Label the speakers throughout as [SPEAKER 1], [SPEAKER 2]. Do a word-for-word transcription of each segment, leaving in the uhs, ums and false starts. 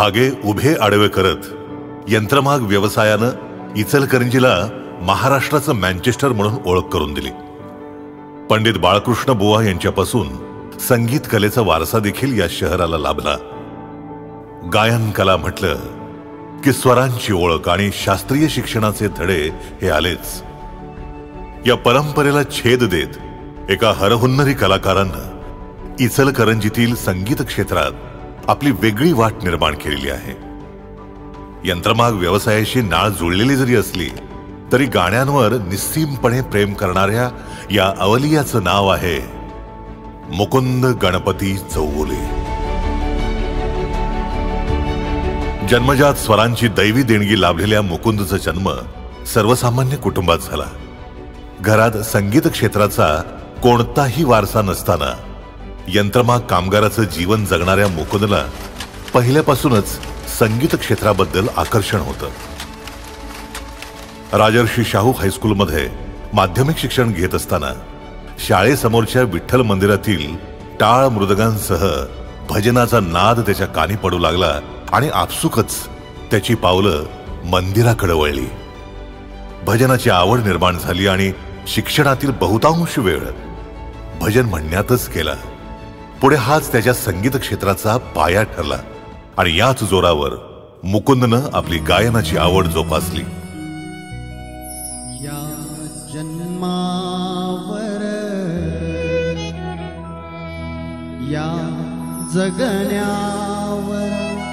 [SPEAKER 1] धागे उभे आडवे करत यंत्रमाग व्यवसायानं इचलकरंजीला महाराष्ट्राचं मँचेस्टर म्हणून ओळख करून दिली. पंडित बाळकृष्ण बुवा यांच्यापासून संगीत कलेचा वारसा देखील या शहराला लाभला. गायन कला म्हटलं की स्वरांची ओळख आणि शास्त्रीय शिक्षणाचे धडे हे आलेच. या परंपरेला छेद देत एका हरहुन्नरी कलाकारानं इचलकरंजीतील संगीत क्षेत्रात आपली वेगळी वाट निर्माण केलेली आहे. यंत्रमाग व्यवसायाशी नाळ जुळलेली जरी असली तरी गाण्यांवर निस्सीमपणे प्रेम करणाऱ्या या अवलियाचं नाव आहे मुकुंद गणपती चौगुले. जन्मजात स्वरांची दैवी देणगी लाभलेल्या मुकुंदचा जन्म सर्वसामान्य कुटुंबात झाला. घरात संगीत क्षेत्राचा कोणताही वारसा नसताना यंत्रमाग कामगाराचं जीवन जगणाऱ्या मुकुंदला पहिल्यापासूनच संगीत क्षेत्राबद्दल आकर्षण होतं. राजर्षी शाहू हायस्कूलमध्ये माध्यमिक शिक्षण घेत असताना शाळेसमोरच्या विठ्ठल मंदिरातील टाळ मृदगांसह भजनाचा नाद त्याच्या कानी पडू लागला आणि आपसुकच त्याची पावलं मंदिराकडे वळली. भजनाची आवड निर्माण झाली आणि शिक्षणातील बहुतांश वेळ भजन म्हणण्यातच केला. पुढे हाच त्याच्या संगीत क्षेत्राचा पाया ठरला आणि याच जोरावर मुकुंदनं आपली गायनाची आवड जोपासली.
[SPEAKER 2] या जन्मावर या जगण्यावर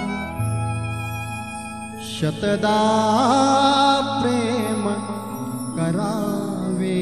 [SPEAKER 2] शतदा प्रेम करावे.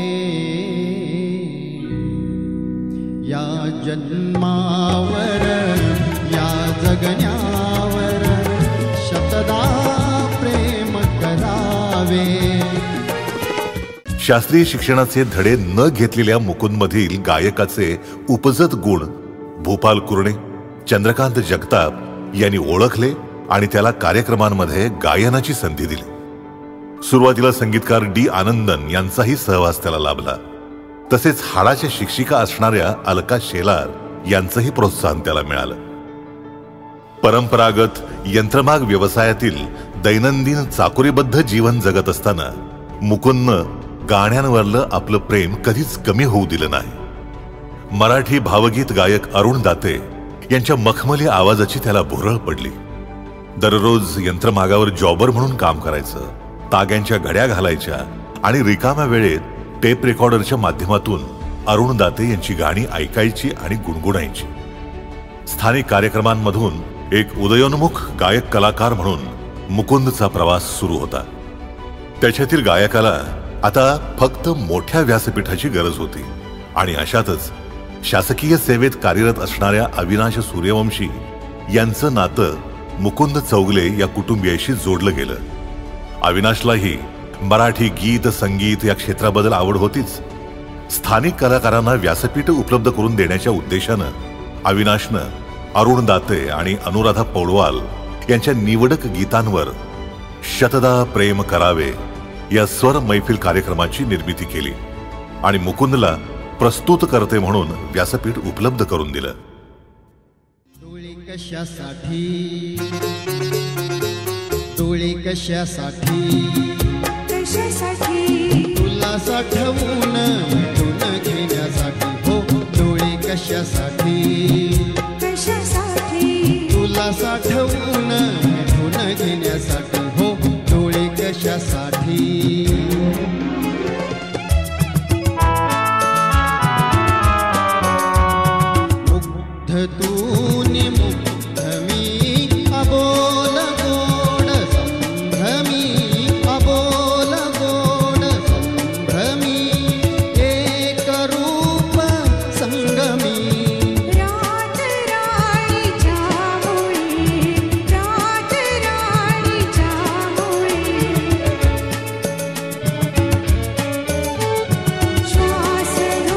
[SPEAKER 2] या जन्मावर या जगण्यावर शतदा प्रेम करावे.
[SPEAKER 1] शास्त्रीय शिक्षणाचे धडे न घेतलेल्या मुकुंदमधील गायकाचे उपजत गुण भूपाल कुरणे, चंद्रकांत जगताप यांनी ओळखले आणि त्याला कार्यक्रमांमध्ये गायनाची संधी दिली. सुरुवातीला संगीतकार डी आनंदन यांचाही सहवास त्याला लाभला. तसेच हाडाच्या शिक्षिका असणाऱ्या अलका शेलार यांचंही प्रोत्साहन त्याला मिळालं. परंपरागत यंत्रमाग व्यवसायातील दैनंदिन चाकोरीबद्ध जीवन जगत असताना मुकुंदनं गाण्यांवरलं आपलं प्रेम कधीच कमी होऊ दिलं नाही. मराठी भावगीत गायक अरुण दाते यांच्या मखमली आवाजाची त्याला भुरळ पडली. दररोज यंत्रमागावर जॉबर म्हणून काम करायचं, ताग्यांच्या घड्या घालायच्या आणि रिकाम्या वेळेत टेप रेकॉर्डरच्या माध्यमातून अरुण दाते यांची गाणी ऐकायची आणि गुणगुणायची. स्थानिक कार्यक्रमांमधून एक उदयोन्मुख गायक कलाकार म्हणून मुकुंदचा प्रवास सुरू होता. त्याच्यातील गायकाला आता फक्त मोठ्या व्यासपीठाची गरज होती आणि अशातच शासकीय सेवेत कार्यरत असणाऱ्या अविनाश सूर्यवंशी यांचं नातं मुकुंद चौगले या कुटुंबियाशी जोडलं गेलं. अविनाशलाही मराठी गीत संगीत या क्षेत्राबद्दल आवड होतीच. स्थानिक कलाकारांना व्यासपीठ उपलब्ध करून देण्याच्या उद्देशानं अविनाशनं अरुण दाते आणि अनुराधा पौडवाल यांच्या निवडक गीतांवर शतदा प्रेम करावे या स्वर मैफिल कार्यक्रमाची निर्मिती केली आणि मुकुंदला प्रस्तुत करते म्हणून व्यासपीठ उपलब्ध करून दिलं.
[SPEAKER 2] डोळे कशासाठी डोळे कशासाठी कशासाठी तुला साठवून मिटून घेण्यासाठी. हो डोळे कशासाठी कशासाठी तुला साठवून मिटून घेण्यासाठी. हो डोळे कशासाठी. तूने मुग्ध मी अबोल गोड संभ्रमी अबोल गोड संभ्रमी एक रूप संगमी.
[SPEAKER 3] रात राणीच्या मुळी रात राणीच्या मुळी श्वास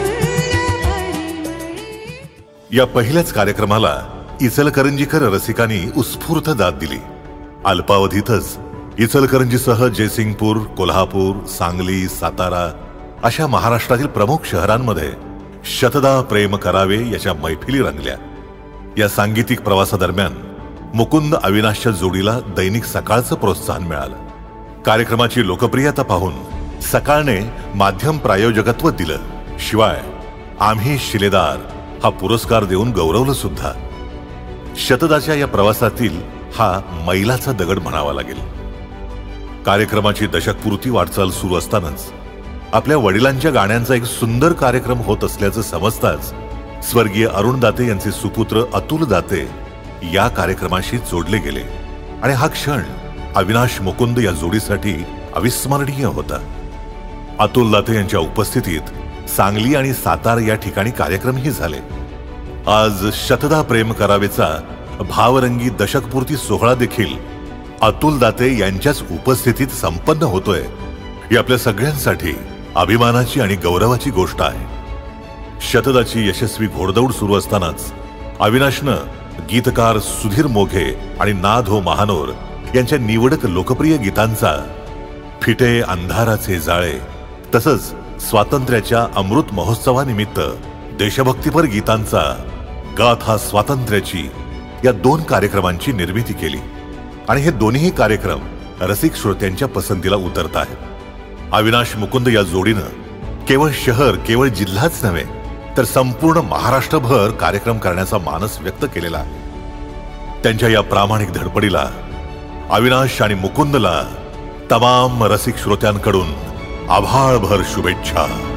[SPEAKER 1] या पहिल्याच कार्यक्रमाला इचलकरंजीकर रसिकांनी उत्स्फूर्त दाद दिली. अल्पावधीतच इचलकरंजीसह जयसिंगपूर, कोल्हापूर, सांगली, सातारा अशा महाराष्ट्रातील प्रमुख शहरांमध्ये शतदा प्रेम करावे याच्या मैफिली रंगल्या. या सांगीतिक प्रवासादरम्यान मुकुंद अविनाशच्या जोडीला दैनिक सकाळचं प्रोत्साहन मिळालं. कार्यक्रमाची लोकप्रियता पाहून सकाळने माध्यम प्रायोजकत्व दिलं. शिवाय आम्ही शिलेदार हा पुरस्कार देऊन गौरवलं सुद्धा. शतदाच्या या प्रवासातील हा मैलाचा दगड म्हणावा लागेल. कार्यक्रमाची दशकपूर्ती वाटचाल सुरू असतानाच आपल्या वडिलांच्या गाण्यांचा एक सुंदर कार्यक्रम होत असल्याचं समजताच स्वर्गीय अरुण दाते यांचे सुपुत्र अतुल दाते या कार्यक्रमाशी जोडले गेले आणि हा क्षण अविनाश मुकुंद या जोडीसाठी अविस्मरणीय होता. अतुल दाते यांच्या उपस्थितीत सांगली आणि सातारा या ठिकाणी कार्यक्रमही झाले. आज शतदा प्रेम करावेचा भावरंगी दशकपूर्ती सोहळा देखील अतुल दाते यांच्याच उपस्थितीत संपन्न होतोय. ही आपल्या सगळ्यांसाठी अभिमानाची आणि गौरवाची गोष्ट आहे. शतदाची यशस्वी घोडदौड सुरू असतानाच अविनाशनं गीतकार सुधीर मोघे आणि नाद हो महानोर यांच्या निवडक लोकप्रिय गीतांचा फिटे अंधाराचे जाळे तसंच स्वातंत्र्याच्या अमृत महोत्सवानिमित्त देशभक्तीपर गीतांचा गाथा स्वातंत्र्याची या दोन कार्यक्रमांची निर्मिती केली आणि हे दोन्ही कार्यक्रम रसिक श्रोत्यांच्या पसंतीला उतरत आहेत. अविनाश मुकुंद या जोडीनं केवळ शहर केवळ जिल्हाच नव्हे तर संपूर्ण महाराष्ट्रभर कार्यक्रम करण्याचा मानस व्यक्त केलेला आहे. त्यांच्या या प्रामाणिक धडपडीला अविनाश आणि मुकुंदला तमाम रसिक श्रोत्यांकडून आभाळभर शुभेच्छा.